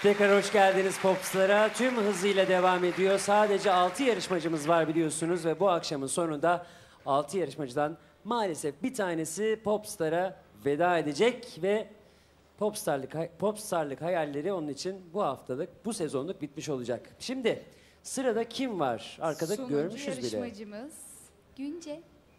Tekrar hoş geldiniz Popstar'a. Tüm hızıyla devam ediyor. Sadece 6 yarışmacımız var biliyorsunuz ve bu akşamın sonunda 6 yarışmacıdan maalesef bir tanesi Popstar'a veda edecek ve Popstarlık hayalleri onun için bu haftalık, bu sezonluk bitmiş olacak. Şimdi sırada kim var? Arkada görmüşüz bile. Sonuncu yarışmacımız Günce.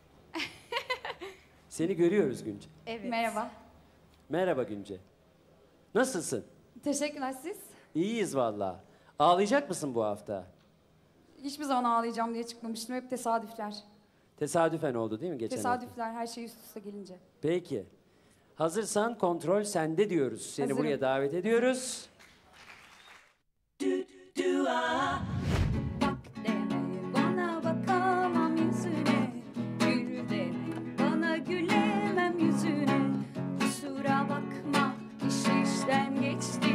Seni görüyoruz Günce. Evet. Merhaba. Merhaba Günce. Nasılsın? Teşekkürler siz. İyiyiz vallahi. Ağlayacak mısın bu hafta? Hiçbir zaman ağlayacağım diye çıkmamıştım. Hep tesadüfler. Tesadüfen oldu değil mi geçen hafta? Tesadüfler her şey üst üste gelince. Peki. Hazırsan kontrol sende diyoruz. Seni Hazırım. buraya davet ediyoruz. Bak deme bana bakamam yüzüne. Gül deme bana gülemem yüzüne. Kusura bakma iş işten geçti.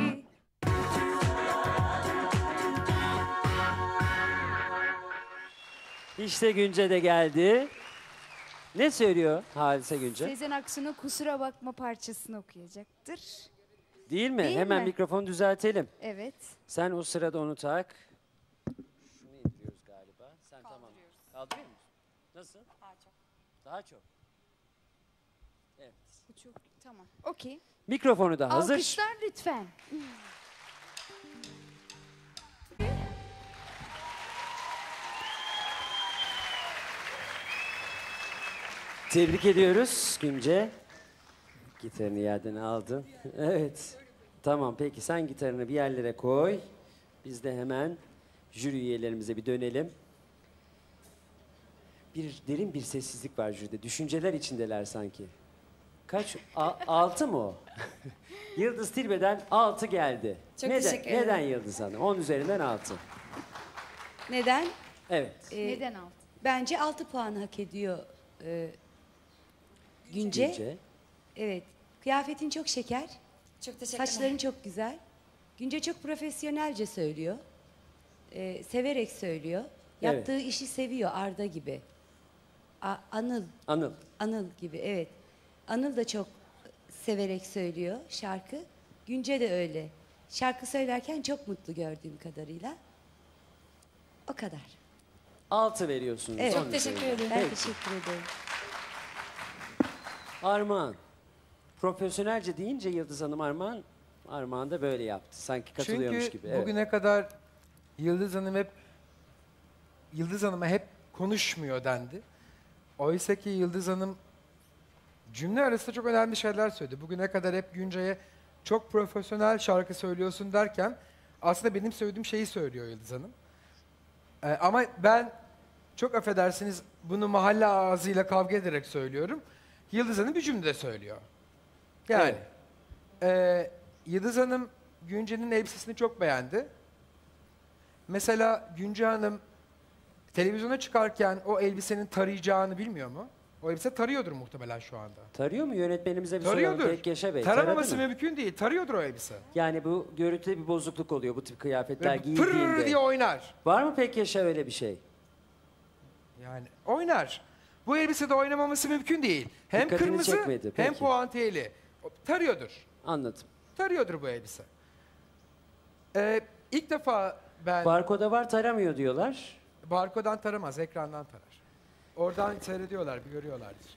İşte Günce de geldi. Ne söylüyor Halise Günce? Sezen Aksu'nun Kusura Bakma parçasını okuyacaktır. Değil mi? Değil Hemen mi? mikrofonu düzeltelim. Evet. Sen o sırada onu tak. Şunu indiriyoruz galiba. Sen tamam. Kaldırıyor musun? Nasıl? Daha çok. Daha çok. Evet. Bu çok tamam. Okey. Mikrofonu da hazır. Alkışlar lütfen. Tebrik ediyoruz Günce. Gitarını yerden aldın. Evet. Tamam peki sen gitarını bir yerlere koy. Biz de hemen jüri üyelerimize bir dönelim. Derin bir sessizlik var jüride. Düşünceler içindeler sanki. Kaç? 6 mı o? Yıldız Tilbe'den 6 geldi. Çok neden, teşekkür ederim. Neden Yıldız Hanım? 10 üzerinden 6. Neden? Evet. Neden altı? Bence 6 puan hak ediyor Günce. Günce. Evet. Kıyafetin çok şeker. Çok teşekkürler. Saçların çok güzel. Günce çok profesyonelce söylüyor. Severek söylüyor. Evet. Yaptığı işi seviyor Arda gibi. Anıl Anıl. gibi evet. Anıl da çok severek söylüyor şarkı. Günce de öyle. Şarkı söylerken çok mutlu gördüğüm kadarıyla. O kadar. 6 veriyorsunuz. Evet. 10 Çok teşekkür üzerinden. ederim. Ben Peki. teşekkür ederim. Armağan. Profesyonelce deyince Yıldız Hanım Armağan da böyle yaptı. Sanki katılıyormuş Çünkü gibi. Evet. bugüne kadar Yıldız Hanım'a hep konuşmuyor dendi. Oysa ki Yıldız Hanım cümle arasında çok önemli şeyler söyledi. Bugüne kadar hep Günce'ye çok profesyonel şarkı söylüyorsun derken aslında benim söylediğim şeyi söylüyor Yıldız Hanım. Ama ben çok affedersiniz bunu mahalle ağzıyla kavga ederek söylüyorum. Yıldız Hanım bir cümle söylüyor. Yani Yıldız Hanım Günce'nin elbisesini çok beğendi. Mesela Günce Hanım televizyona çıkarken o elbisenin tarayacağını bilmiyor mu? O elbise tarıyordur muhtemelen şu anda. Tarıyor mu yönetmenimize bir soralım Tarıyordur. Pekkeşe Bey? Taramaması Taradı mı? mümkün değil. Tarıyordur o elbise. Yani bu görüntüde bir bozukluk oluyor bu tip kıyafetler Böyle giyildiğinde. pırr diye oynar. Var mı Pekkeşe öyle bir şey? Yani oynar. Bu elbisede oynamaması mümkün değil. Hem Dikkatini kırmızı çekmedi, hem peki. puantiyeli. Tarıyordur. Anladım. Tarıyordur bu elbise. İlk defa ben Barkoda var taramıyor diyorlar. barkodan taramaz, ekrandan tarar. Oradan seyrediyorlar, bir görüyorlardır.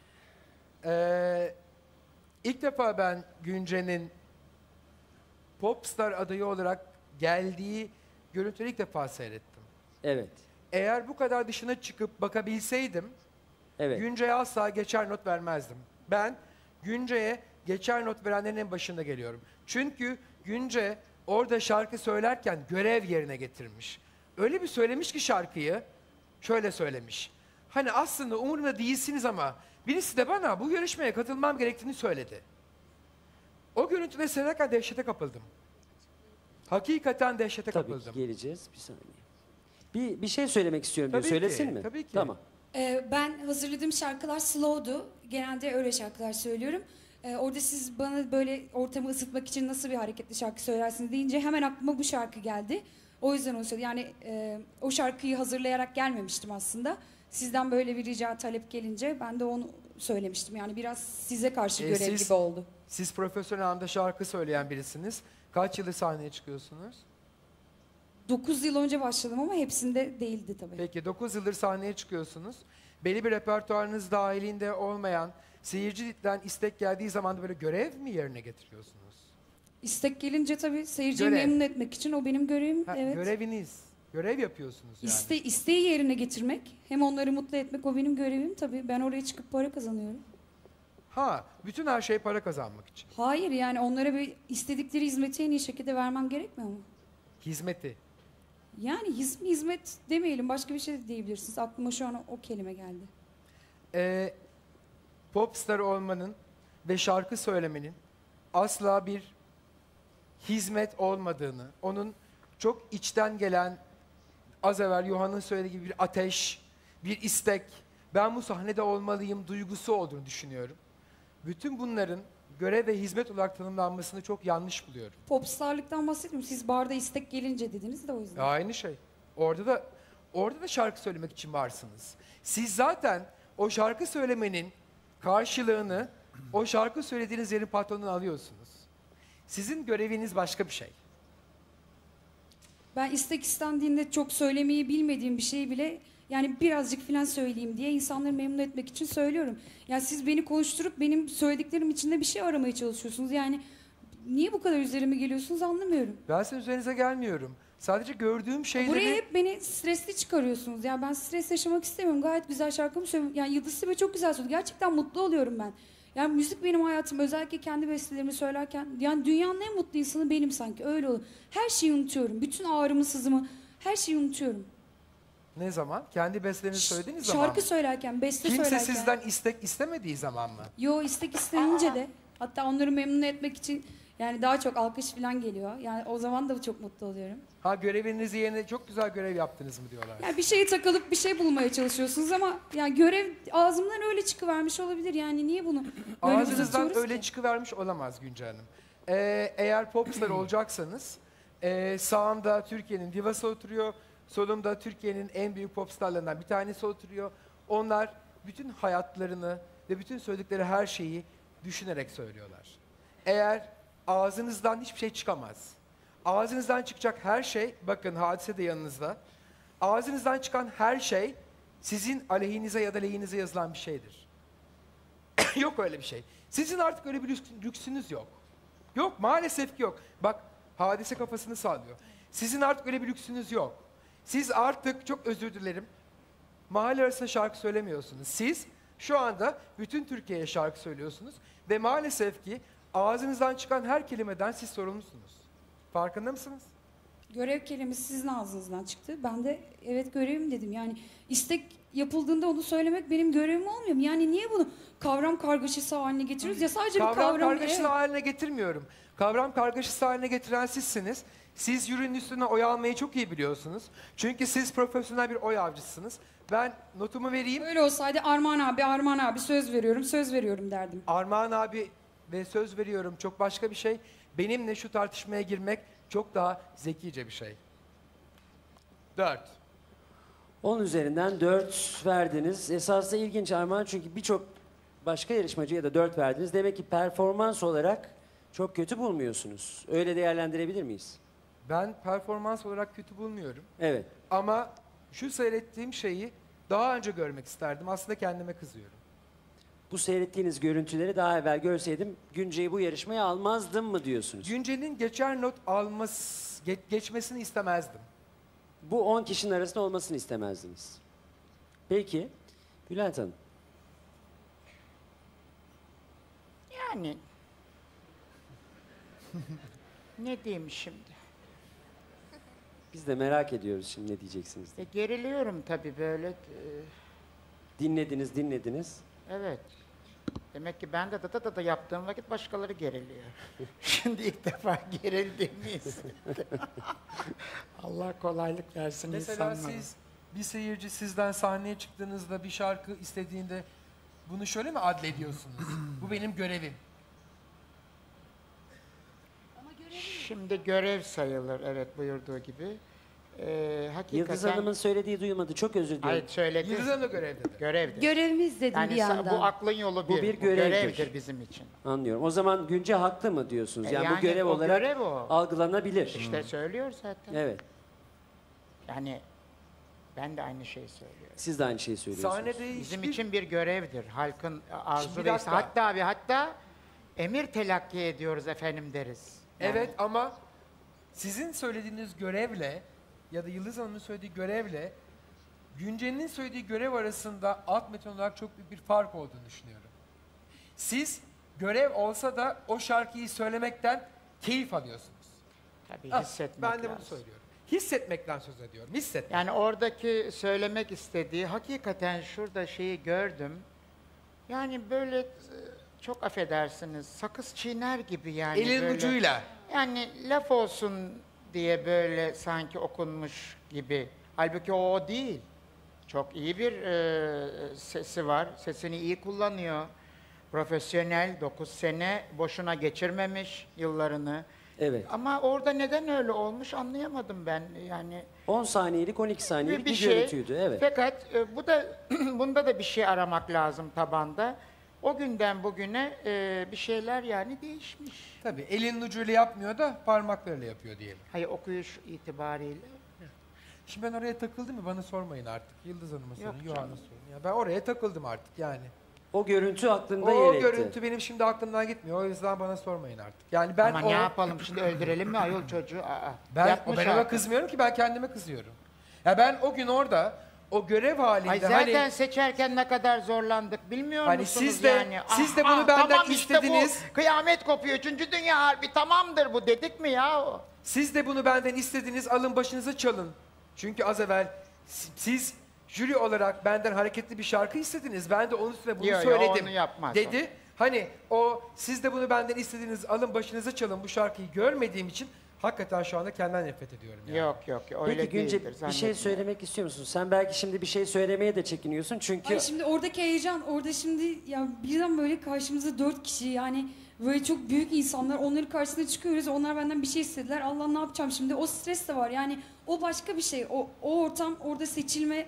İlk defa ben Günce'nin Popstar adayı olarak geldiği görüntüleri ilk defa seyrettim. Evet. Eğer bu kadar dışına çıkıp bakabilseydim, Evet. Günce'ye asla geçer not vermezdim. Ben Günce'ye geçer not verenlerin en başında geliyorum. Çünkü Günce orada şarkı söylerken görev yerine getirmiş. Öyle bir söylemiş ki şarkıyı, şöyle söylemiş. Hani aslında umurumda değilsiniz ama birisi de bana bu yarışmaya katılmam gerektiğini söyledi. O görüntüde seyrederken dehşete kapıldım. Hakikaten dehşete Tabii ki kapıldım. geleceğiz. Bir saniye. Bir şey söylemek istiyorum diyor. Tabii ki, Söylesin mi? tabii ki. Tamam. Ben hazırladığım şarkılar slow'du. Genelde öyle şarkılar söylüyorum. Orada siz bana böyle ortamı ısıtmak için nasıl bir hareketli şarkı söylersiniz deyince hemen aklıma bu şarkı geldi. O yüzden onu söyledim. Yani o şarkıyı hazırlayarak gelmemiştim aslında. Sizden böyle bir rica talep gelince ben de onu söylemiştim. Yani biraz size karşı görev Siz- gibi oldu. Siz profesyonel anlamda şarkı söyleyen birisiniz. Kaç yıldır sahneye çıkıyorsunuz? 9 yıl önce başladım ama hepsinde değildi tabii. Peki 9 yıldır sahneye çıkıyorsunuz. Belli bir repertuarınız dahilinde olmayan, seyirciden istek geldiği zaman da böyle görev mi yerine getiriyorsunuz? İstek gelince tabii seyirciyi Görev. memnun etmek için o benim görevim. Ha, Evet. Göreviniz. Görev yapıyorsunuz yani. İsteği yerine getirmek, hem onları mutlu etmek o benim görevim tabii. Ben oraya çıkıp para kazanıyorum. Ha, bütün her şey para kazanmak için. Hayır, yani onlara bir istedikleri hizmeti en iyi şekilde vermem gerekmiyor mu? Hizmeti. Yani hizmet demeyelim, başka bir şey de diyebilirsiniz. Aklıma şu an o kelime geldi. Popstar olmanın ve şarkı söylemenin asla bir hizmet olmadığını, onun çok içten gelen, az evvel Yohan'ın söylediği gibi bir ateş, bir istek, ben bu sahnede olmalıyım duygusu olduğunu düşünüyorum. Bütün bunların görev ve hizmet olarak tanımlanmasını çok yanlış buluyorum. Popstarlıktan bahsetmiyorum. Siz barda istek gelince dediniz de o yüzden. Aynı şey. Orada da şarkı söylemek için varsınız. Siz zaten o şarkı söylemenin karşılığını o şarkı söylediğiniz yerin patronundan alıyorsunuz. Sizin göreviniz başka bir şey. Ben istek istendiğinde çok söylemeyi bilmediğim bir şeyi bile yani birazcık falan söyleyeyim diye insanları memnun etmek için söylüyorum. Yani siz beni konuşturup benim söylediklerim içinde bir şey aramaya çalışıyorsunuz. Yani niye bu kadar üzerime geliyorsunuz anlamıyorum. Ben sizin üzerinize gelmiyorum. Sadece gördüğüm şeyleri... Buraya hep beni stresli çıkarıyorsunuz. Yani ben stres yaşamak istemiyorum. Gayet güzel şarkımı söylüyorum. Yani Yıldız Tilbe çok güzel söylüyor. Gerçekten mutlu oluyorum ben. Yani müzik benim hayatım. Özellikle kendi bestelerimi söylerken. Yani dünyanın en mutlu insanı benim sanki. Öyle olur. Her şeyi unutuyorum. Bütün ağrımı, sızımı, her şeyi unutuyorum. Ne zaman? Kendi bestelerinizi söylediğiniz zaman Şarkı mı? söylerken, beste Kimse söylerken. sizden istek istemediği zaman mı? Yo, istek istenince de. Hatta onları memnun etmek için yani daha çok alkış falan geliyor. Yani o zaman da çok mutlu oluyorum. Ha, görevinizi yerine çok güzel görev yaptınız mı diyorlar. Yani bir şeye takılıp bir şey bulmaya çalışıyorsunuz ama yani görev ağzımdan öyle çıkıvermiş olabilir. Yani niye bunu böyle Ağzınızdan uzatıyoruz öyle ki? çıkıvermiş olamaz Günce Hanım. Eğer popstar olacaksanız sağımda Türkiye'nin divası oturuyor, solumda Türkiye'nin en büyük popstarlarından bir tanesi oturuyor. Onlar bütün hayatlarını ve bütün söyledikleri her şeyi düşünerek söylüyorlar. Eğer ağzınızdan hiçbir şey çıkamaz. Ağzınızdan çıkacak her şey, bakın Hadise de yanınızda. Ağzınızdan çıkan her şey sizin aleyhinize ya da lehinize yazılan bir şeydir. Yok öyle bir şey. Sizin artık öyle bir lüksünüz yok. Yok, maalesef ki yok. Bak, Hadise kafasını sallıyor. Sizin artık öyle bir lüksünüz yok. Siz artık, çok özür dilerim, mahalle arasında şarkı söylemiyorsunuz. Siz şu anda bütün Türkiye'ye şarkı söylüyorsunuz ve maalesef ki ağzınızdan çıkan her kelimeden siz sorumlusunuz. Farkında mısınız? Görev kelimesi sizin ağzınızdan çıktı. Ben de evet görevim dedim. Yani istek yapıldığında onu söylemek benim görevim olmuyor mu? Yani niye bunu kavram kargaşası haline getiriyoruz? Ya sadece bir Kavram kavram... kargaşası Evet. haline getirmiyorum. Kavram kargaşası haline getiren sizsiniz. Siz jürinin üstüne oy almayı çok iyi biliyorsunuz. Çünkü siz profesyonel bir oy avcısınız. Ben notumu vereyim. Öyle olsaydı Armağan abi söz veriyorum derdim. Armağan abi ve söz veriyorum çok başka bir şey. Benimle şu tartışmaya girmek çok daha zekice bir şey. 4. 10 üzerinden 4 verdiniz. Esasında ilginç Armağan, çünkü birçok başka yarışmacıya da 4 verdiniz. Demek ki performans olarak çok kötü bulmuyorsunuz. Öyle değerlendirebilir miyiz? Ben performans olarak kötü bulmuyorum. Evet. Ama şu seyrettiğim şeyi daha önce görmek isterdim. Aslında kendime kızıyorum. Bu seyrettiğiniz görüntüleri daha evvel görseydim Günce'yi bu yarışmaya almazdım mı diyorsunuz? Günce'nin geçer not geçmesini istemezdim. Bu 10 kişinin arasında olmasını istemezdiniz. Peki, Bülent Hanım. Yani ne diyeyim şimdi? Biz de merak ediyoruz şimdi ne diyeceksiniz diye. Geriliyorum tabii böyle. Dinlediniz. Evet. Demek ki ben de da yaptığım vakit başkaları geriliyor. Şimdi ilk defa gerildiğimi hissettim. Allah kolaylık versin Mesela insanlara. siz, bir seyirci sizden sahneye çıktığınızda bir şarkı istediğinde bunu şöyle mi adlediyorsunuz? Bu benim görevim. Şimdi görev sayılır, evet buyurduğu gibi. Hakikaten... Yıldız Hanım'ın söylediği duymadı. Çok özür dilerim. Hayır söyledi. Yıldız Hanım da görevde de. Görevdir. Görevimiz dedim Yani bir yandan. bu aklın yolu Bu bir görevdir. görevdir bizim için. Anlıyorum. O zaman Günce haklı mı diyorsunuz? Yani, Yani bu görev o olarak görev o. algılanabilir. İşte söylüyor zaten. Evet. Yani ben de aynı şeyi söylüyorum. Siz de aynı şeyi söylüyorsunuz. Sahnede Bizim hiçbir... için bir görevdir. Halkın arzu Şimdi bir neyse. dakika. Hatta emir telakki ediyoruz efendim deriz. Yani Evet ama sizin söylediğiniz görevle ya da Yıldız Hanım'ın söylediği görevle Günce'nin söylediği görev arasında alt metin olarak çok büyük bir fark olduğunu düşünüyorum. Siz görev olsa da o şarkıyı söylemekten keyif alıyorsunuz. tabii Ah, hissetmek ben de bunu lazım. söylüyorum. Hissetmekten söz ediyorum. Hissetmek. Yani oradaki söylemek istediği hakikaten şurada şeyi gördüm. Yani böyle çok affedersiniz sakız çiğner gibi yani. Elin böyle. ucuyla. Yani laf olsun diye böyle sanki okunmuş gibi. Halbuki o değil. Çok iyi bir sesi var. Sesini iyi kullanıyor. Profesyonel, 9 sene boşuna geçirmemiş yıllarını. Evet. Ama orada neden öyle olmuş anlayamadım ben. Yani 10 saniyelik, 12 saniyelik bir, şey. görüntüydü. Evet. Fakat bu da bunda da bir şey aramak lazım tabanda. O günden bugüne bir şeyler yani değişmiş. Tabii elin ucuyla yapmıyor da parmaklarıyla yapıyor diyelim. Hayır okuyuş itibariyle. Şimdi ben oraya takıldım mı bana sormayın artık. Yıldız Hanım'a sorun, Yok Yuhan'a canım. sorun. Ya ben oraya takıldım artık yani. O görüntü aklında O yer etti. görüntü benim şimdi aklımdan gitmiyor. O yüzden bana sormayın artık. Yani ben Ama o, ne yapalım şimdi öldürelim mi ayol çocuğu? Aa, ben yapmış ona artık. kızmıyorum ki ben kendime kızıyorum. Ya ben o gün orada o görev halinde Ay zaten hani seçerken ne kadar zorlandık bilmiyor Hani musunuz siz de- yani? siz de bunu benden tamam işte istediniz. bu kıyamet kopuyor. 3. Dünya Harbi tamamdır bu dedik mi ya? siz de bunu benden istediniz, alın başınıza çalın. Çünkü az evvel siz jüri olarak benden hareketli bir şarkı istediniz. Ben de onun üstüne bunu Yo, yo, söyledim. onu yapmaz dedi. Hani o siz de bunu benden istediniz, alın başınıza çalın bu şarkıyı görmediğim için hakikaten şu anda kendimden nefret ediyorum yani. Yok öyle Peki Günce değildir. bir şey zannetmiyorum. söylemek istiyor musun? Sen belki şimdi bir şey söylemeye de çekiniyorsun çünkü Ay şimdi oradaki heyecan, orada şimdi ya birden böyle karşımıza 4 kişi yani böyle çok büyük insanlar, onların karşısına çıkıyoruz, onlar benden bir şey istediler. Allah ne yapacağım şimdi? O stres de var yani o başka bir şey. O ortam, orada seçilme,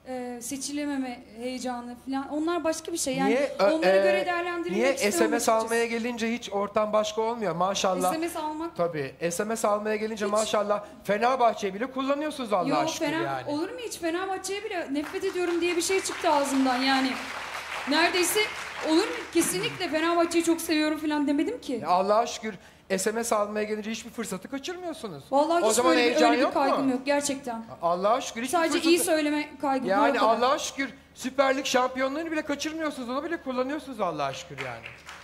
seçilememe heyecanı falan onlar başka bir şey. Yani onlara göre değerlendirilmek Niye istiyorum SMS açıkçası. almaya gelince hiç ortam başka olmuyor maşallah. SMS almak Tabii SMS almaya gelince Hiç. maşallah Fenerbahçe'yi bile kullanıyorsunuz Allah Yok aşkına yani. olur mu hiç Fenerbahçe'ye bile nefret ediyorum diye bir şey çıktı ağzımdan yani. Neredeyse olur mu? Kesinlikle Fenerbahçe'yi çok seviyorum falan demedim ki. Allah'a şükür SMS almaya gelince hiçbir fırsatı kaçırmıyorsunuz. Vallahi O hiç zaman böyle heyecan öyle bir yok mu? kaygım yok gerçekten. Allah'a şükür hiçbir Sadece fırsatı... iyi söyleme kaygım var. Yani o kadar. Allah'a şükür Süper Lig şampiyonluğunu bile kaçırmıyorsunuz. Onu bile kullanıyorsunuz Allah'a şükür yani.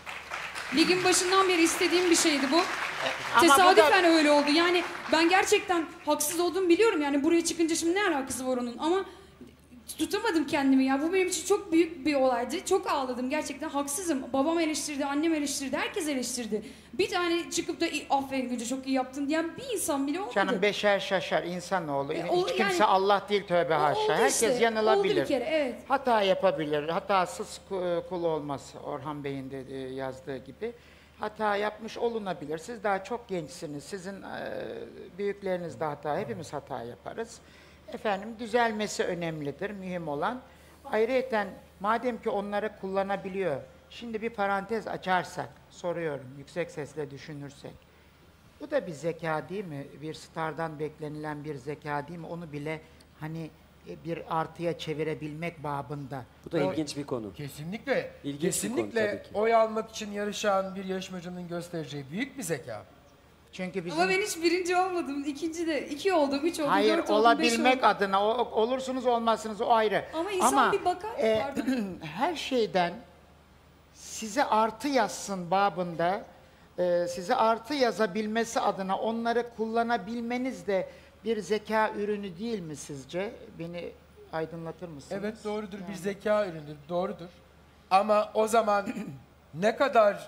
Ligin başından beri istediğim bir şeydi bu. Ama bu da- Tesadüfen öyle oldu. Yani ben gerçekten haksız olduğumu biliyorum. Yani buraya çıkınca şimdi ne alakası var onun? Ama tutamadım kendimi ya. Bu benim için çok büyük bir olaydı. Çok ağladım gerçekten. Haksızım. Babam eleştirdi, annem eleştirdi, herkes eleştirdi. Bir tane çıkıp da aferin Gülce çok iyi yaptın diyen bir insan bile olmadı. Canım beşer şaşar insanoğlu. O- Hiç kimse yani- Allah değil tövbe O haşa. oldu Herkes işte. yanılabilir. Oldu bir kere evet. Hata yapabilir. Hatasız kul olmaz. Orhan Bey'in de yazdığı gibi. Hata yapmış olunabilir. Siz daha çok gençsiniz. Sizin büyükleriniz de hata. Hepimiz hata yaparız. Efendim düzelmesi önemlidir. Mühim olan. Ayrıyeten madem ki onları kullanabiliyor. Şimdi bir parantez açarsak soruyorum. Yüksek sesle düşünürsek. Bu da bir zeka değil mi? Bir stardan beklenilen bir zeka değil mi? Onu bile hani bir artıya çevirebilmek babında. bu da ilginç bir konu. Kesinlikle. İlginç bir kesinlikle konu tabii ki. oy almak için yarışan bir yarışmacının göstereceği büyük bir zeka. Çünkü bizim Ama ben hiç birinci olmadım. İkinci de. 2 oldum, 3 oldum, hayır 4 oldum, 5 olabilmek oldum. adına olursunuz olmazsınız o ayrı. Ama insan bir bakar, pardon. Her şeyden size artı yazsın babında size artı yazabilmesi adına onları kullanabilmeniz de bir zeka ürünü değil mi sizce? Beni aydınlatır mısınız? Evet doğrudur bir zeka ürünüdür doğrudur. Ama o zaman ne kadar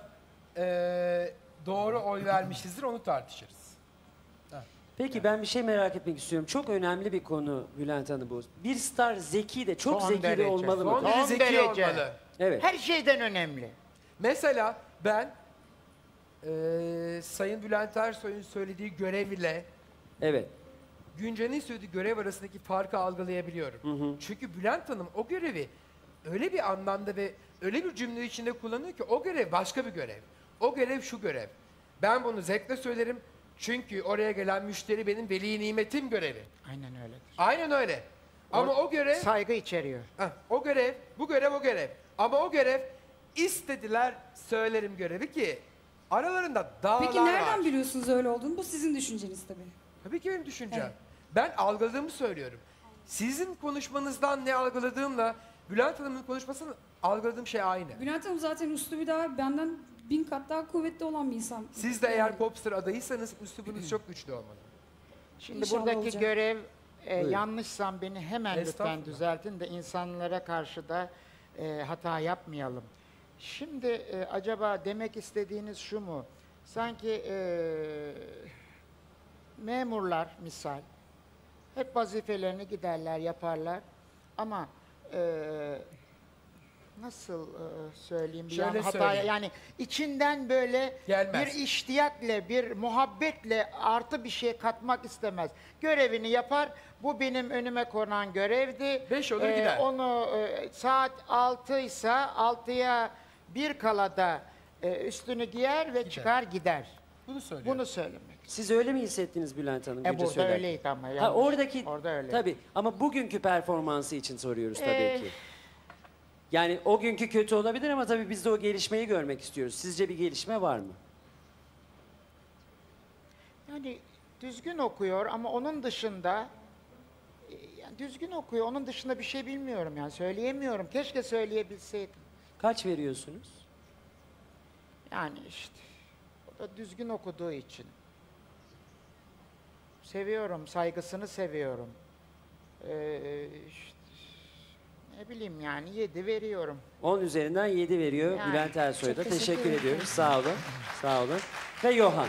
doğru oy vermişizdir onu tartışırız. Peki ben bir şey merak etmek istiyorum. Çok önemli bir konu Bülent Hanım bu. Bir star zeki de çok Son zeki de derece. olmalı mı? Son derece zeki derece. olmalı. Evet. Her şeyden önemli. Mesela ben Sayın Bülent Ersoy'un söylediği görev ile Evet. Günce'nin söylediği görev arasındaki farkı algılayabiliyorum. Çünkü Bülent Hanım o görevi öyle bir anlamda ve öyle bir cümle içinde kullanıyor ki o görev başka bir görev. O görev şu görev. Ben bunu zevkle söylerim çünkü oraya gelen müşteri benim veli nimetim görevi. Aynen öyledir. Aynen öyle. Ama o görev, Saygı içeriyor. o görev, bu görev o görev. Ama o görev istediler söylerim görevi ki aralarında dağlar Peki nereden var. biliyorsunuz öyle olduğunu? Bu sizin düşünceniz tabii. Tabii ki benim düşüncem. Evet. Ben algıladığımı söylüyorum. Sizin konuşmanızdan ne algıladığımla Bülent Hanım'ın konuşmasını algıladığım şey aynı. Bülent Hanım zaten üslubu daha benden 1000 kat daha kuvvetli olan bir insan. Siz de eğer popstar adayıysanız üslubunuz çok güçlü olmalı. Şimdi İnşallah buradaki olacak. görev yanlışsam beni hemen lütfen Estağfurullah. düzeltin de insanlara karşı da hata yapmayalım. Şimdi acaba demek istediğiniz şu mu? Sanki memurlar misal hep vazifelerini giderler yaparlar ama nasıl söyleyeyim bir Şöyle yani hataya söyleyeyim. yani içinden böyle Gelmez. bir iştiyakle bir muhabbetle artı bir şey katmak istemez. Görevini yapar. Bu benim önüme konan görevdi. 5 olur gider. Onu saat 6 ise 6'ya bir kalada üstünü giyer ve çıkar gider. Bunu söylüyorum. Bunu söylemek. Siz öyle mi hissettiniz Bülent Hanım? Günce Burada söylerken? öyleydi ama Ha, yanlış. oradaki Orada öyle. tabii ama bugünkü performansı için soruyoruz tabii ki. Yani o günkü kötü olabilir ama tabii biz de o gelişmeyi görmek istiyoruz. Sizce bir gelişme var mı? Yani düzgün okuyor ama onun dışında yani düzgün okuyor. Onun dışında bir şey bilmiyorum yani söyleyemiyorum. Keşke söyleyebilseydim. Kaç veriyorsunuz? Yani işte o da düzgün okuduğu için. Seviyorum, saygısını seviyorum. İşte, ne bileyim yani 7 veriyorum. 10 üzerinden 7 veriyor Yani, Bülent Ersoy'a da. çok Teşekkür teşekkür ediyoruz. Sağ olun. Sağ olun. Ve Johan.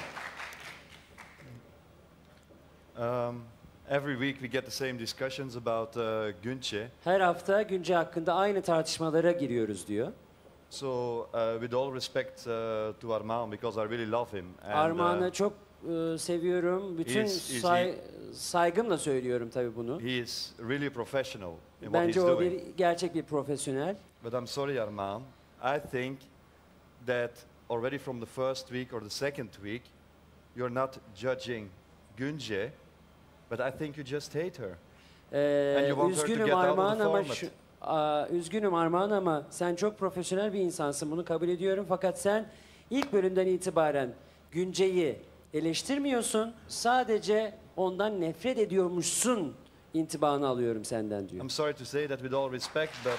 Every week we get the same discussions about Günce. Her hafta Günce hakkında aynı tartışmalara giriyoruz diyor. So with all respect to Armand, because I really love him. And, Armağan'ı çok seviyorum. Bütün Is saygımla söylüyorum tabii bunu. he is really professional in what Bence he's o doing. bir gerçek bir profesyonel. But I'm sorry, Armand. I think that already from the first week or the second week, you're not judging Günce, but I think you just hate her. And you want her to Üzgünüm get out of Armağan the ama format. üzgünüm Armağan ama sen çok profesyonel bir insansın. Bunu kabul ediyorum. Fakat sen ilk bölümden itibaren Günce'yi eleştirmiyorsun. Sadece ondan nefret ediyormuşsun intibanı alıyorum senden diyor. I'm sorry to say that with all respect, but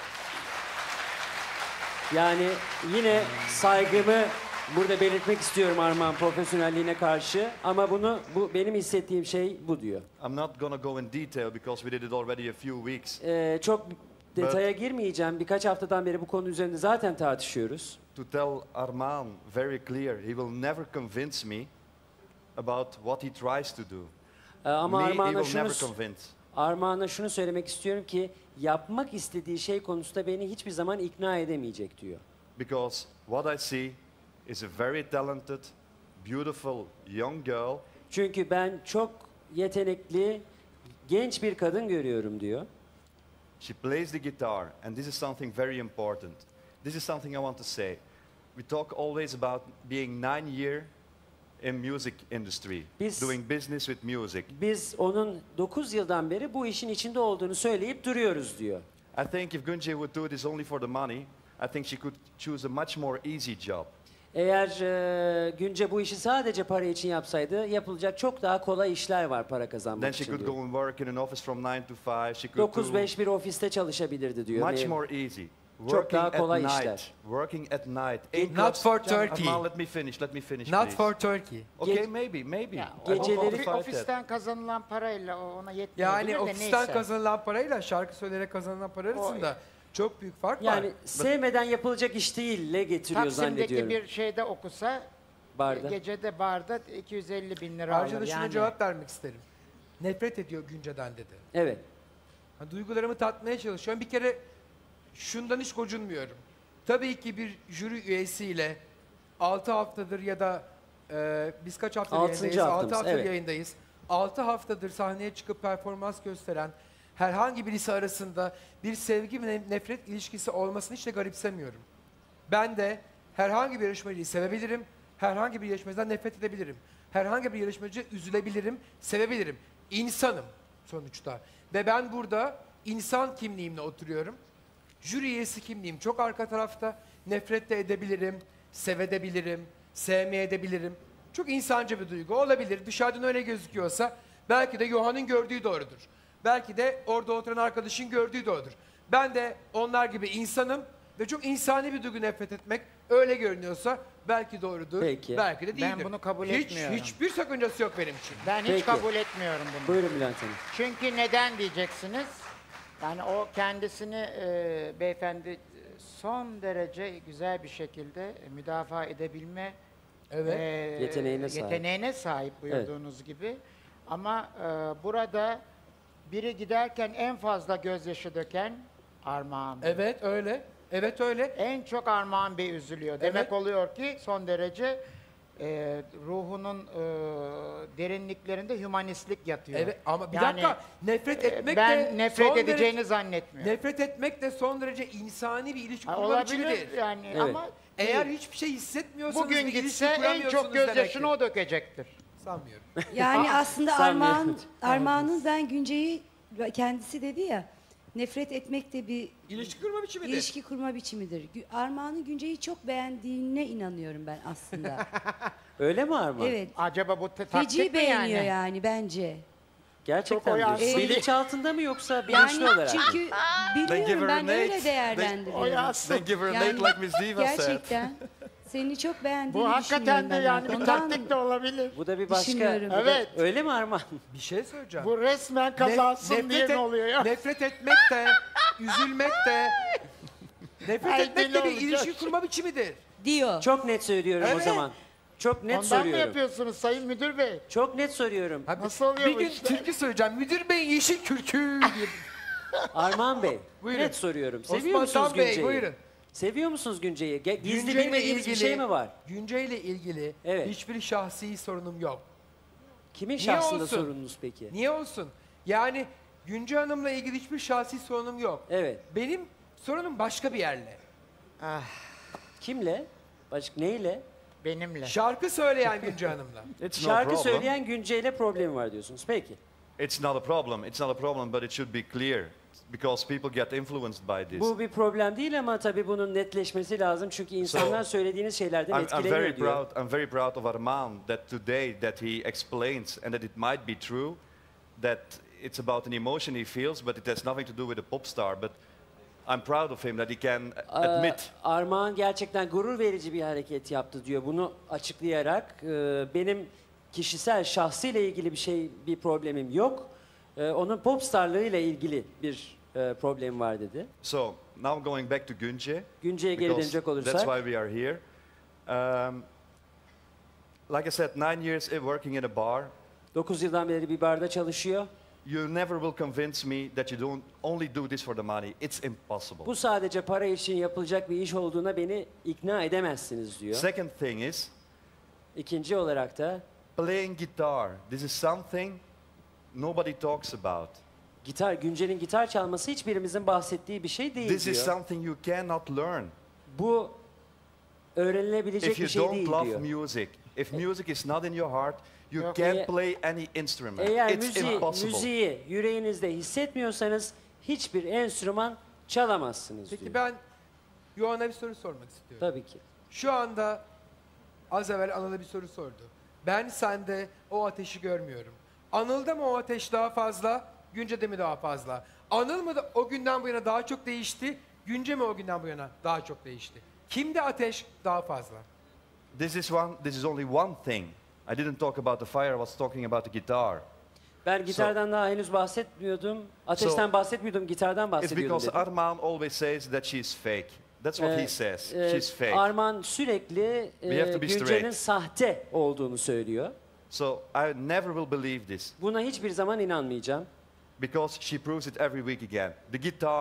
Yani yine saygımı burada belirtmek istiyorum Armağan profesyonelliğine karşı. Ama bu benim hissettiğim şey bu diyor. I'm not gonna go in detail because we did it already a few weeks. Çok detaya girmeyeceğim. Birkaç haftadan beri bu konu üzerinde zaten tartışıyoruz. To tell Armand very clear, he will never convince me about what he tries to do. Ama Me, he Armağan'a will never şunu convince. Armağan'a şunu söylemek istiyorum ki yapmak istediği şey konusunda beni hiçbir zaman ikna edemeyecek diyor. Because what I see is a very talented, beautiful young girl Çünkü ben çok yetenekli genç bir kadın görüyorum diyor. She plays the guitar, and this is something very important. This is something I want to say. We talk always about being 9 years in music industry, doing business with music. Biz onun 9 yıldan beri bu işin içinde olduğunu söyleyip duruyoruz diyor. I think if Günce would do this only for the money, I think she could choose a much more easy job. Eğer Günce bu işi sadece para için yapsaydı yapılacak çok daha kolay işler var para Then kazanmak she için could diyor. go and work in an office from 9 to 5. She could do 9-5 bir ofiste çalışabilirdi diyor. much Mem- more easy. Çok daha Working kolay at işler. night. Working at night. In Not clubs. for Turkey. Armand, let me finish. Let me finish, Not please. for Turkey. Okay, Ge- maybe. Ya, I won't Geceleri- qualify that. ofisten kazanılan parayla ona yetmiyor. Yani ofisten kazanılan parayla şarkı söyleyerek kazanılan para arasında çok büyük fark var. Yani sevmeden yapılacak iş değille getiriyor Taksim'deki zannediyorum. bir şeyde okusa Barda. gecede barda 250 bin lira Ayrıca alır. da şuna Yani cevap vermek isterim. Nefret ediyor Günce'den dedi. Evet. Duygularımı tatmaya çalışıyorum. Bir kere şundan hiç gocunmuyorum. Tabii ki bir jüri üyesiyle 6 haftadır ya da biz kaç haftadır Altıncı yayındayız? 6 haftamız, haftadır evet. yayındayız. 6 haftadır sahneye çıkıp performans gösteren herhangi birisi arasında bir sevgi ve nefret ilişkisi olmasını hiç de garipsemiyorum. Ben de herhangi bir yarışmacıyı sevebilirim, herhangi bir yarışmacıdan nefret edebilirim. Herhangi bir yarışmacı üzülebilirim, sevebilirim. İnsanım sonuçta. Ve ben burada insan kimliğimle oturuyorum. Jüri üyesi kimliğim çok arka tarafta. Nefret de edebilirim, sevebilirim, sevmeyebilirim. Çok insanca bir duygu olabilir. Dışarıdan öyle gözüküyorsa belki de Johan'ın gördüğü doğrudur. Belki de orada oturan arkadaşın gördüğü doğrudur. Ben de onlar gibi insanım ve çok insani bir duygu nefret etmek. Öyle görünüyorsa belki doğrudur, Peki. belki de değildir. Ben bunu kabul etmiyorum. Hiçbir sakıncası yok benim için. Ben hiç Peki. kabul etmiyorum bunu. Buyurun Bülent Hanım. Çünkü neden diyeceksiniz? Yani o kendisini beyefendi son derece güzel bir şekilde müdafaa edebilme Evet. Yeteneğine sahip. yeteneğine sahip buyurduğunuz gibi. Ama burada biri giderken en fazla gözyaşı döken Armağan Bey. Evet öyle. Evet öyle. En çok Armağan Bey üzülüyor. Demek Evet. oluyor ki son derece ruhunun derinliklerinde hümanistlik yatıyor. Evet ama bir Yani, dakika nefret etmek de ben nefret son edeceğini derece, zannetmiyorum. nefret etmek de son derece insani bir ilişki Ha, kurma biçimidir. olabilir yani Evet. ama Eğer değil. hiçbir şey hissetmiyorsanız Bugün bir ilişki gitse en kuramıyorsunuz çok gözyaşını demektir. o dökecektir. Sanmıyorum. Yani aslında Sanmıyorum. Armağan'ın ben Günce'yi kendisi dedi ya nefret etmek de bir İlişki kurma biçimidir. ilişki kurma biçimidir. Armağan'ın Günce'yi çok beğendiğine inanıyorum ben aslında. Öyle mi Armağan? Evet. Acaba bu taktik Feci mi beğeniyor yani? yani bence. Gerçekten Çok diyorsun. oyarsın. Bilinç altında mı yoksa bilinçli Yani olarak mı? çünkü biliyorum ben öyle O değerlendiriyorum. yazsın. Then give her a Yani date like Miss Diva said. gerçekten seni çok beğendiğini Bu hakikaten de düşünüyorum ben. yani bir Ondan taktik de olabilir. Bu da bir başka... düşünüyorum. Evet. Öyle mi Armağan? Bir şey söyleyeceğim. Bu resmen kazansın diye ne oluyor ya? Nefret etmek de, üzülmek de, nefret Ay, etmek deli de bir olacak. ilişki kurma biçimidir. diyor. Çok net söylüyorum o Evet. zaman. Çok net Ondan mı soruyorum. yapıyorsunuz Sayın Müdür Bey? Çok net soruyorum. Ha, Nasıl oluyor bir bu gün işler? türkü söyleyeceğim. Müdür bey yeşil kürkü diye. Armağan Bey, Buyurun. net soruyorum. Seviyor Osman musunuz Tan Bey Günce'yi? buyurun. Seviyor musunuz Günce'yi? Gizli Günce'yle bilmediğiniz bir şey mi var? Günce'yle ilgili Evet. hiçbir şahsi sorunum yok. Kimin Niye şahsında olsun? sorununuz peki? Niye olsun? Yani Günce Hanım'la ilgili hiçbir şahsi sorunum yok. Evet. Benim sorunum başka bir yerle. Kimle? Başka neyle? Benimle. Şarkı söyleyen Günce Hanım'la. It's no Şarkı problem. söyleyen Günce'yle problemi var diyorsunuz. Peki. It's not a problem. It's not a problem, but it should be clear because people get influenced by this. Bu bir problem değil ama tabii bunun netleşmesi lazım. Çünkü insanlar söylediğiniz şeylerden I'm etkileniyor very diyor. proud. I'm very proud of Armand that today that he explains and that it might be true that it's about an emotion he feels, but it has nothing to do with a pop star. But I'm proud of him that he can admit. Armağan gerçekten gurur verici bir hareket yaptı diyor. Bunu açıklayarak benim kişisel şahsıyla ilgili bir problemim yok. Onun popstarlığıyla ilgili bir problem var dedi. So now going back to Günce, Günce'ye geri because dönecek that's olursak. why we are here. Like I said, 9 years working in a bar. 9 yıldan beri bir barda çalışıyor. You never will convince me that you don't only do this for the money. It's impossible. Bu sadece para için yapılacak bir iş olduğuna beni ikna edemezsiniz diyor. Second thing is İkinci olarak da playing guitar. This is something nobody talks about. Günce'nin gitar çalması hiçbirimizin bahsettiği bir şey değil This is diyor. something you cannot learn. Bu öğrenilebilecek If bir you şey don't değil love diyor. music, if music is not in your heart, you Yok. can't play any instrument. Eğer It's impossible. müziği yüreğinizde hissetmiyorsanız hiçbir enstrüman çalamazsınız Peki diyor. ben Yohan'a bir soru sormak istiyorum. Tabii ki. Şu anda az evvel Anıl'a bir soru sordu. Ben sende o ateşi görmüyorum. Anıl'da mı o ateş daha fazla, Günce'de mi daha fazla? Anıl mı da o günden bu yana daha çok değişti, Günce mi o günden bu yana daha çok değişti? Kimde ateş daha fazla? This is only one thing. I didn't talk about the fire, I was talking about the guitar. Ben gitardan daha henüz bahsetmiyordum. Ateşten bahsetmiyordum, gitardan It's bahsediyordum because dedim. Armand always says that she's fake. That's what he says. She's fake. Armağan sürekli We have to be Günce'nin straight. sahte olduğunu söylüyor. So I never will believe this Buna hiçbir zaman inanmayacağım. because she proves it every week again. The guitar,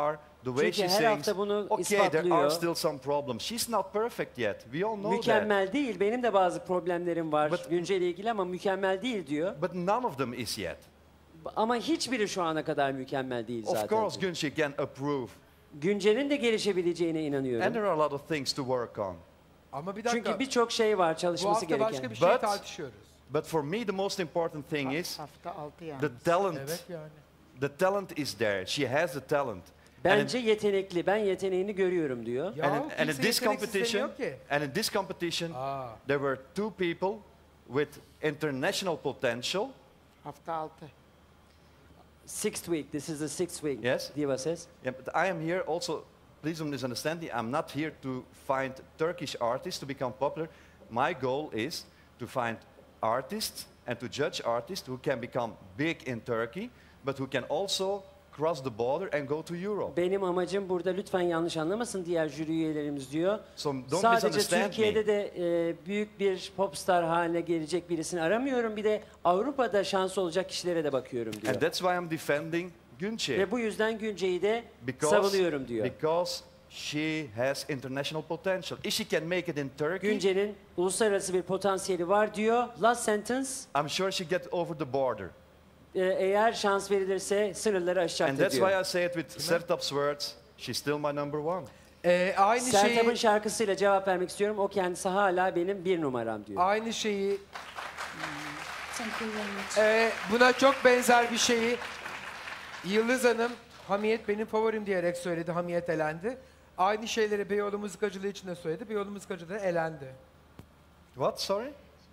the way Çünkü she her sings, hafta bunu okay, there ispatlıyor. are still some problems. She's not perfect yet. We all know that. Mükemmel değil. Benim de bazı problemlerim var But- Günce ile ilgili ama mükemmel değil diyor. But none of them is yet. Ama hiçbiri şu ana kadar mükemmel değil zaten. Of course, Günce can approve. Günce'nin de gelişebileceğine And inanıyorum. there are a lot of things to work on. Ama bir dakika. Çünkü birçok şey var Bu çalışması hafta gereken. başka bir şey But- tartışıyoruz. But for me, the most important thing is Hafta 6 yani. the talent. Evet yani. The talent is there. She has the talent. Bence yetenekli. Ben yeteneğini görüyorum diyor. Ya and in kimse this yeteneksiz competition, demiyor ki. and in this competition, Aa. there were two people with international potential. Hafta 6. Sixth week. This is the sixth week. Yes. Diva says. Yeah, but I am here also. Please don't misunderstand me. I'm not here to find Turkish artists to become popular. My goal is to find artists and to judge artists who can become big in Turkey, but who can also cross the border and go to Europe. Benim amacım burada lütfen yanlış anlamasın diğer jüri üyelerimiz diyor. So don't Sadece misunderstand Türkiye'de me. de büyük bir popstar haline gelecek birisini aramıyorum. Bir de Avrupa'da şansı olacak kişilere de bakıyorum diyor. And that's why I'm defending Günce. Ve bu yüzden Günce'yi de Because, savunuyorum diyor. because she has international potential. If she can make it in Turkey, Günce'nin uluslararası bir potansiyeli var diyor. Last sentence. I'm sure she get over the border. Eğer şans verilirse sınırları And aşacaktır that's why diyor. I say it with Sertab's words. She's still my number one. Aynı Sertab'ın şeyi, şarkısıyla cevap vermek istiyorum. O kendisi hala benim bir numaram diyor. aynı şeyi, Thank you very much. buna çok benzer bir şeyi Yıldız Hanım, Hamiyet benim favorim diyerek söyledi. Hamiyet elendi. Aynı şeyleri Beyoğlu Müzikacılığı için de söyledi. Beyoğlu Müzikacılığı elendi. What? Sorry?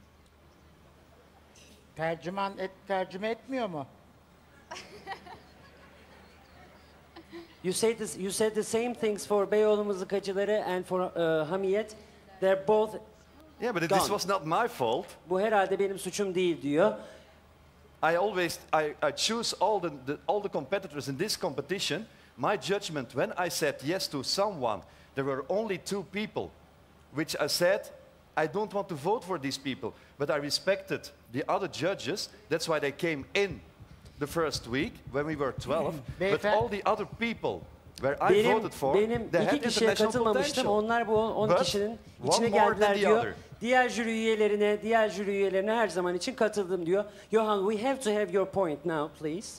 Tercüme etmiyor mu? You said the same things for Beyoğlu Mızıkacıları and for Hamiyet. They're both. Yeah, but Gone. this was not my fault. Bu herhalde benim suçum değil diyor. I choose all the competitors in this competition. My judgment when I said yes to someone, there were only two people, which I said I don't want to vote for these people, but I respected the other judges. That's why they came in the first week when we were 12. But all the other people where I voted for, Benim they had iki kişiye international katılmamıştım. potential. Onlar bu 10 But kişinin one içine more than geldiler the diyor. other. Diğer jüri üyelerine her zaman için katıldım diyor. Johan, we have to have your point now, please.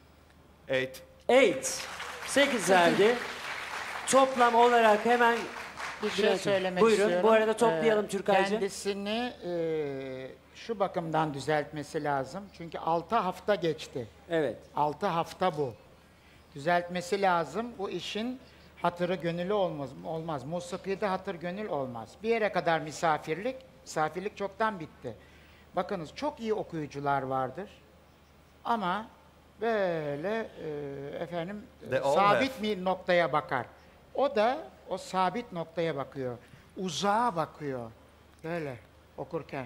8. 8 verdi. Toplam olarak hemen Bir şey Bülent, söylemek buyurun. istiyorum. Bu arada toplayalım Türkaycığım. Kendisini şu bakımdan düzeltmesi lazım. Çünkü 6 hafta geçti. Evet. 6 hafta bu. Düzeltmesi lazım. Bu işin hatırı gönüllü olmaz. Musikide hatır gönül olmaz. Bir yere kadar misafirlik çoktan bitti. Bakınız çok iyi okuyucular vardır. Ama böyle They all sabit bir noktaya bakar. O da o sabit noktaya bakıyor. Uzağa bakıyor. Böyle okurken.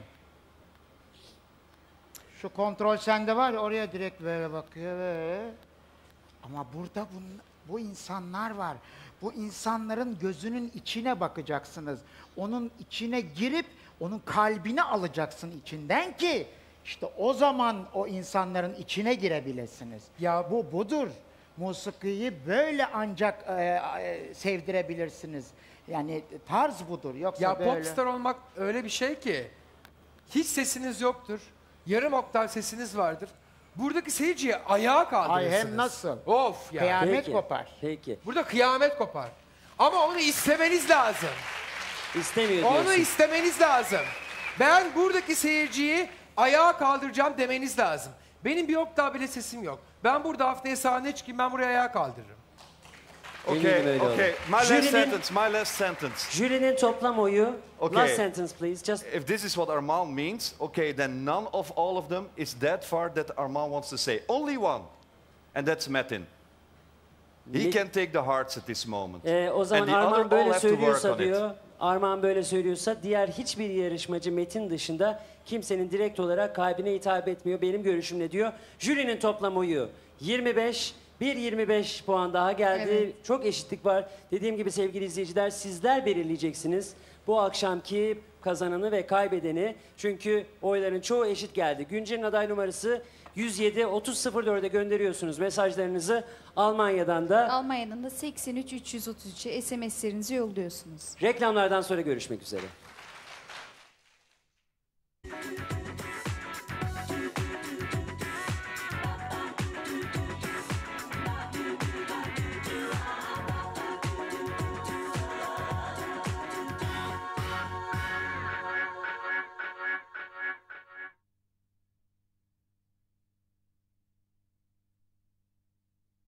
Şu kontrol sende var ya, oraya direkt böyle bakıyor böyle. Ama burada bu insanlar var. Bu insanların gözünün içine bakacaksınız. Onun içine girip onun kalbini alacaksın içinden ki işte o zaman o insanların içine girebilirsiniz. Ya Budur. Musikiyi böyle ancak sevdirebilirsiniz. Yani tarz budur. Yoksa Ya böyle... popstar olmak öyle bir şey ki hiç sesiniz yoktur. Yarım oktav sesiniz vardır. Buradaki seyirciyi ayağa kaldırırsınız. Ay hem nasıl? Of ya. Kıyamet Peki, kopar. Peki. Burada kıyamet kopar. Ama onu istemeniz lazım. İstemiyor Onu diyorsun. istemeniz lazım. Ben buradaki seyirciyi ayağa kaldıracağım demeniz lazım. Benim bir oktav bile sesim yok. Ben burada haftaya sahneye çıkayım, ben buraya ayağa kaldırırım. Eminim öyle olur. Okay. Jürinin- My last sentence. Jürinin toplam oyu. Okay. Last sentence please. Just If this is what Armand means, okay, then none of all of them is that far that Armand wants to say. Only one, and that's Metin. He can take the hearts at this moment. O zaman And the Armağan other all böyle have to work söylüyorsa on it. diyor. Armağan böyle söylüyorsa diğer hiçbir yarışmacı Metin dışında kimsenin direkt olarak kalbine hitap etmiyor. Benim görüşümle diyor. Jürinin toplam oyu 25. 1.25 puan daha geldi. Çok eşitlik var. Dediğim gibi sevgili izleyiciler sizler belirleyeceksiniz. Bu akşamki kazananı ve kaybedeni. Çünkü oyların çoğu eşit geldi. Günce'nin aday numarası 107 3004'e gönderiyorsunuz mesajlarınızı. Almanya'dan da Almanya'dan da 83 333'e SMS'lerinizi yolluyorsunuz. reklamlardan sonra görüşmek üzere.